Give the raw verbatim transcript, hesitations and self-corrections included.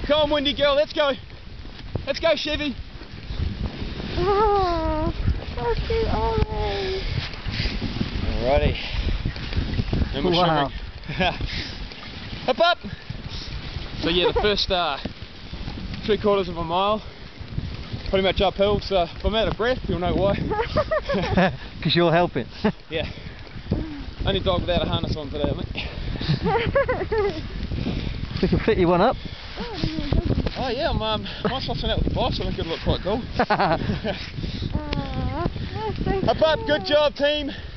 Come on, windy girl, let's go. Let's go, Chevy. Oh, Husky orange. Alrighty. No more Wow. shivering. Up, up. So yeah, the first uh, three quarters of a mile, pretty much uphill. So if I'm out of breath, you'll know why. Because you're helping. Yeah. Only dog without a harness on today, mate. We can fit you one up. Oh yeah, I'm um, might swap out with the boss. I think it'll look quite cool. Up, up. Good job, team.